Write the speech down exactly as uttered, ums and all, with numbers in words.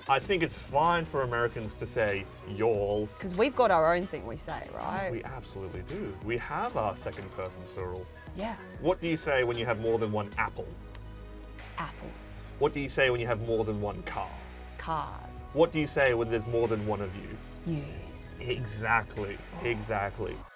I think it's fine for Americans to say y'all. Because we've got our own thing we say, right? We absolutely do. We have our second person plural. Yeah. What do you say when you have more than one apple? Apples. What do you say when you have more than one car? Cars. What do you say when there's more than one of you? Use. Exactly, exactly.